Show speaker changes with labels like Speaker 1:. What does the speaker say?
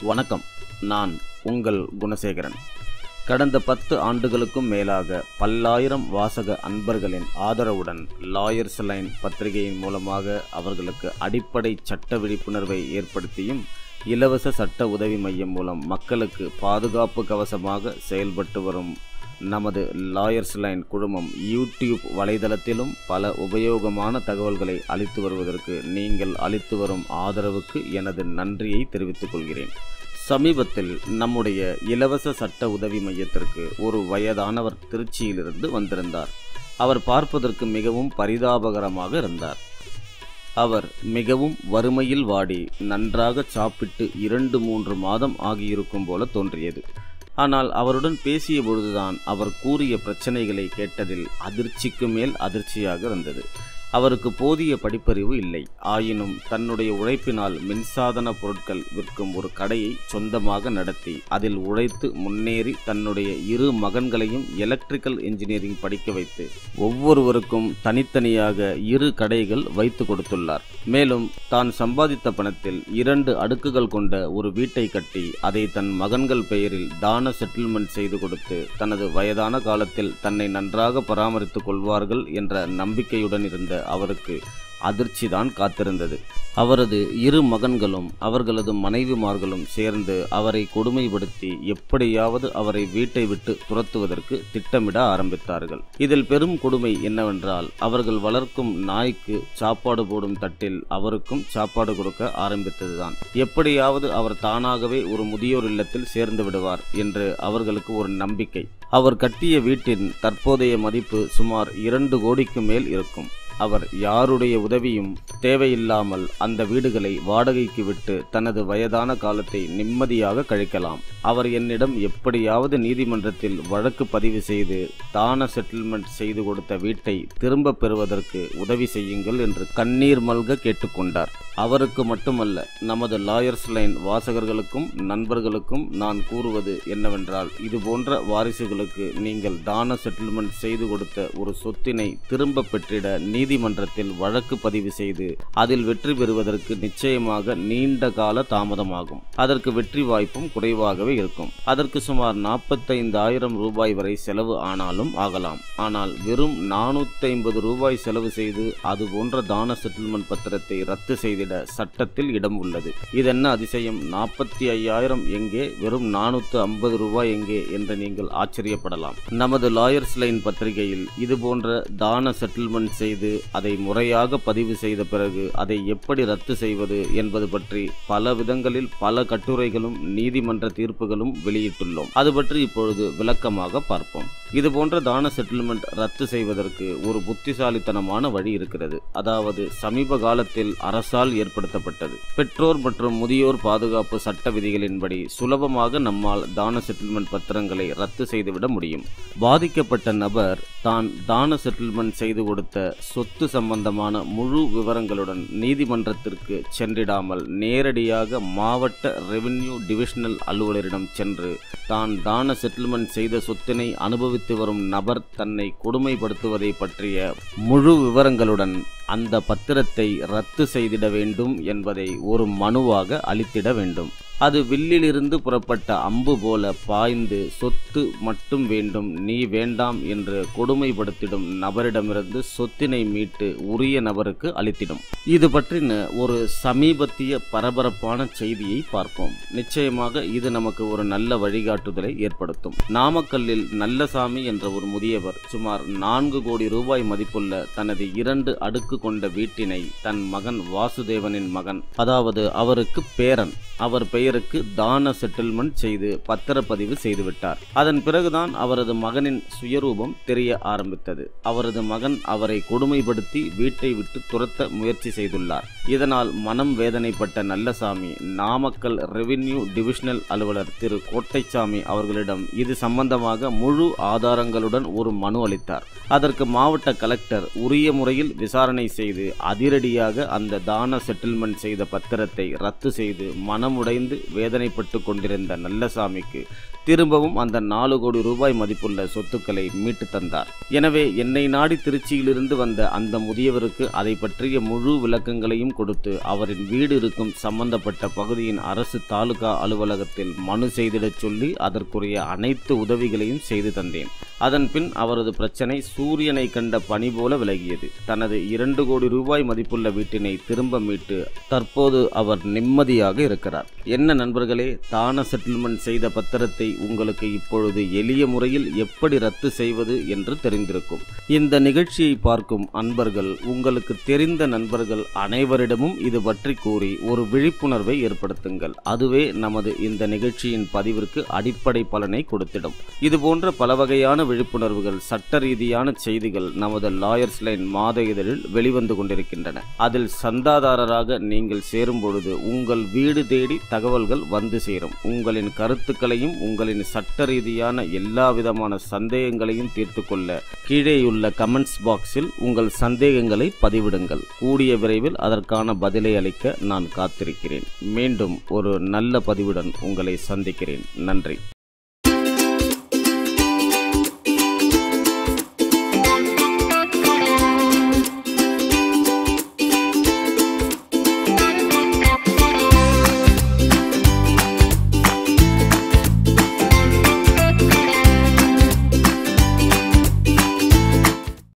Speaker 1: வணக்கம். நான் உங்கள் குணசேகரன். கடந்த 10 ஆண்டுகளுக்கும் மேலாக பல்லாயிரம் வாசக அன்பர்களின் ஆதரவுடன் லாயர்ஸ் லைன் பத்திரிகையின் மூலமாக அவர்களுக்கு அடிப்படை சட்ட விழிப்புணர்வை ஏற்படுத்தியும் இலவச சட்ட உதவி மையம் மூலம் மக்களுக்கு பாதுகாப்பு கவசமாக செயல்பட்டு வரும் நமது லாயர்ஸ் லைன் குழுமம் யூடியூப் வலைதளத்திலும் பல உபயோகமான தகவல்களை அளித்து வருவதற்கு நீங்கள் அளித்து வரும் ஆதரவுக்கு எனது நன்றியை தெரிவித்துக் கொள்கிறேன். சமீபத்தில் நம்முடைய இலவச சட்ட உதவி மையத்திற்கு ஒரு வயதானவர் திருச்சியிலிருந்து வந்திருந்தார். அவர் பார்ப்பதற்கு மிகவும் பரிதாபகரமாக இருந்தார். அவர் மிகவும் வறுமையில் வாடி நன்றாக சாப்பிட்டு 2-3 மாதம் ஆகியிருக்கும் போல தோன்றியது. ஆனால் அவருடன் பேசிய பொழுதுதான் அவர் கூறிய பிரச்சனைகளை கேட்டதில் அதிர்ச்சிக்கு மேல் அதிர்ச்சியாக இருந்தது. அவருக்கு போதிய படிப்பறிவு இல்லை. ஆயினும் தன்னுடைய உழைப்பினால் மின்சாதன பொருட்கள் விற்கும் ஒரு கடையை சொந்தமாக நடத்தி அதில் உழைத்து முன்னேறி தன்னுடைய 2 மகன்களையும் எலக்ட்ரிக்கல் இன்ஜினியரிங் படிக்க வைத்து ஒவ்வொருவருக்கும் தனித்தனியாக 2 கடைகள் வைத்து கொடுத்துள்ளார். மேலும் தான் சம்பாதித்த பணத்தில் 2 அடுக்குகள் கொண்ட ஒரு வீட்டை கட்டி அதை தன் மகன்கள் பெயரில் தான செட்டில்மெண்ட் செய்து கொடுத்து தனது வயதான காலத்தில் தன்னை நன்றாக பராமரித்துக் கொள்வார்கள் என்ற நம்பிக்கையுடன் இருந்த அவருக்கு அதிர்ச்சிதான் காத்திருந்தது. அவரது 2 மகன்களும் அவர்களது மனைவிமார்களும் சேர்ந்து அவரை கொடுமைப்படுத்தி எப்படியாவது அவரை வீட்டை விட்டு துரத்துவதற்கு திட்டமிட ஆரம்பித்தார்கள். இதில் பெரும் கொடுமை என்னவென்றால் அவர்கள் வளர்க்கும் நாய்க்கு சாப்பாடு போடும் தட்டில் அவருக்கும் சாப்பாடு கொடுக்க ஆரம்பித்ததுதான். எப்படியாவது அவர் தானாகவே ஒரு முதியோர் இல்லத்தில் சேர்ந்து விடுவார் என்று அவர்களுக்கு ஒரு நம்பிக்கை. அவர் கட்டிய வீட்டின் தற்போதைய மதிப்பு சுமார் 2 கோடிக்கு மேல் இருக்கும். அவர் யாருடைய உதவியும் தேவையில்லாமல் அந்த வீடுகளை வாடகைக்கு விட்டு தனது வயதான காலத்தை நிம்மதியாக கழிக்கலாம். அவர் என்னிடம் எப்படியாவது நீதிமன்றத்தில் வழக்கு பதிவு செய்து தான செட்டில்மெண்ட் செய்து கொடுத்த வீட்டை திரும்ப பெறுவதற்கு உதவி செய்யுங்கள் என்று கண்ணீர் மல்க கேட்டுக்கொண்டார். அவருக்கு மட்டுமல்ல, நமது லாயர்ஸ் லைன் வாசகர்களுக்கும் நண்பர்களுக்கும் நான் கூறுவது என்னவென்றால், இது போன்ற வாரிசுகளுக்கு நீங்கள் தான செட்டில்மெண்ட் செய்து கொடுத்த ஒரு சொத்தினை திரும்ப பெற்றிட நீதிமன்றத்தில் வழக்கு பதிவு செய்து அதில் வெற்றி பெறுவதற்கு நிச்சயமாக நீண்ட கால தாமதமாகும். அதற்கு வெற்றி வாய்ப்பும் குறைவாகவே இருக்கும். அதற்கு சுமார் 45,000 ரூபாய் வரை செலவு ஆனாலும் ஆகலாம். ஆனால் வெறும் 450 ரூபாய் செலவு செய்து அது போன்ற தான செட்டில்மெண்ட் பத்திரத்தை ரத்து செய்திட சட்டத்தில் இடம் உள்ளது. இதென்ன அதிசயம், 45,000 எங்கே, வெறும் 450 ரூபாய் எங்கே என்று நீங்கள் ஆச்சரியப்படலாம். நமது லாயர்ஸ் லைன் பத்திரிகையில் இது போன்ற தான செட்டில்மெண்ட் செய்து அதை முறையாக பதிவு செய்த பிறகு அதை எப்படி ரத்து செய்வது என்பது பற்றி பல விதங்களில் பல கட்டுரைகளும் நீதிமன்ற தீர்ப்புகளும் வெளியிட்டுள்ளோம். அது பற்றி இப்பொழுது விளக்கமாக பார்ப்போம். இது போன்ற தான செட்டில்மெண்ட் ரத்து செய்வதற்கு ஒரு புத்திசாலித்தனமான வழி இருக்கிறது. அதாவது சமீப காலத்தில் அரசால் ஏற்படுத்தப்பட்டது. பெற்றோர் மற்றும் முதியோர் பாதுகாப்பு சட்ட விதிகளின்படி சுலபமாக நம்மால் தான செட்டில்மெண்ட் பத்திரங்களை ரத்து செய்துவிட முடியும். பாதிக்கப்பட்ட நபர் தான் தான செட்டில்மெண்ட் செய்து கொடுத்த சொத்து சம்பந்தமான முழு விவரங்களுடன் நீதிமன்றத்திற்கு சென்றிடாமல் நேரடியாக மாவட்ட ரெவென்யூ டிவிஷனல் அலுவலரிடம் சென்று தான் தான செட்டில்மெண்ட் செய்த சொத்தினை அனுபவித்து வரும் நபர் தன்னை கொடுமைப்படுத்துவதை பற்றிய முழு விவரங்களுடன் அந்த பத்திரத்தை ரத்து செய்திட வேண்டும் என்பதை ஒரு மனுவாக அளித்திட வேண்டும். அது வில்லிலிருந்து புறப்பட்ட அம்பு போல பாய்ந்து சொத்து மட்டும் வேண்டும், நீ வேண்டாம் என்று கொடுமைப்படுத்திடும் நபரிடமிருந்து சொத்தினை மீட்டு உரிய நபருக்கு அளித்திடும். இது பற்றின ஒரு சமீபத்திய பரபரப்பான செய்தியை பார்ப்போம். நிச்சயமாக இது நமக்கு ஒரு நல்ல வழிகாட்டுதலை ஏற்படுத்தும். நாமக்கல்லில் நல்லசாமி என்ற ஒரு முதியவர் சுமார் 4 கோடி ரூபாய் மதிப்புள்ள தனது 2 அடுக்கு கொண்ட வீட்டினை தன் மகன் வாசுதேவனின் மகன், அதாவது அவருக்கு பேரன், அவர் பெயருக்கு தான செட்டில்மெண்ட் செய்து பத்திரப்பதிவு செய்துவிட்டார். அதன் பிறகுதான் அவரது மகனின் சுயரூபம் தெரிய ஆரம்பித்தது. அவரது மகன் அவரை கொடுமைப்படுத்தி வீட்டை விட்டு துரத்த முயற்சி செய்துள்ளார். இதனால் மனம் வேதனைப்பட்ட நல்லசாமி நாமக்கல் ரெவென்யூ டிவிஷனல் அலுவலர் திரு கோட்டைச்சாமி அவர்களிடம் இது சம்பந்தமாக முழு ஆதாரங்களுடன் ஒரு மனு அளித்தார். அதற்கு மாவட்ட கலெக்டர் உரிய முறையில் விசாரணை செய்து அதிரடியாக அந்த தான செட்டில்மெண்ட் செய்த பத்திரத்தை ரத்து செய்து மனமுடைந்து இழந்து வேதனைப்பட்டு கொண்டிருந்த நல்லசாமிக்கு திரும்பவும் அந்த 4 கோடி ரூபாய் மதிப்புள்ள சொத்துக்களை மீட்டு தந்தார். எனவே என்னை நாடி திருச்சியிலிருந்து வந்த அந்த முதியவருக்கு அதை பற்றிய முழு விளக்கங்களையும் கொடுத்து அவரின் வீடு இருக்கும் சம்பந்தப்பட்ட பகுதியின் அரசு தாலுகா அலுவலகத்தில் மனு செய்திடச் சொல்லி அதற்குரிய அனைத்து உதவிகளையும் செய்து தந்தேன். அதன் பின் அவரது பிரச்சனை சூரியனை கண்ட பனி போல விலகியது. தனது 2 கோடி ரூபாய் மதிப்புள்ள வீட்டினை திரும்ப மீட்டு தற்போது அவர் நிம்மதியாக இருக்கிறார். என்ன நண்பர்களே, தான செட்டில்மெண்ட் செய்த பத்திரத்தை உங்களுக்கு இப்பொழுது எளிய முறையில் எப்படி ரத்து செய்வது என்று தெரிந்திருக்கும். இந்த நிகழ்ச்சியை பார்க்கும் அன்பர்கள், உங்களுக்கு தெரிந்த நண்பர்கள் அனைவரிடமும் இது பற்றி கூறி ஒரு விழிப்புணர்வை ஏற்படுத்துங்கள். அதுவே நமது இந்த நிகழ்ச்சியின் பதிவிற்கு அடிப்படை பலனை கொடுத்திடும். இதுபோன்ற பல வகையான விழிப்புணர்வுகள், சட்ட ரீதியான செய்திகள் நமது லாயர்ஸ் லைன் மாத இதழில் வெளிவந்து கொண்டிருக்கின்றன. அதில் சந்தாதாரராக நீங்கள் சேரும் பொழுது உங்கள் வீடு தேடி தகவல்கள் வந்து சேரும். உங்களின் கருத்துக்களையும் உங்களின் சட்ட ரீதியான எல்லா விதமான சந்தேகங்களையும் தீர்த்து கொள்ள கீழேயுள்ள கமெண்ட்ஸ் பாக்ஸில் உங்கள் சந்தேகங்களை பதிவிடுங்கள். கூடிய விரைவில் அதற்கான பதிலை அளிக்க நான் காத்திருக்கிறேன். மீண்டும் ஒரு நல்ல பதிவுடன் உங்களை சந்திக்கிறேன். நன்றி.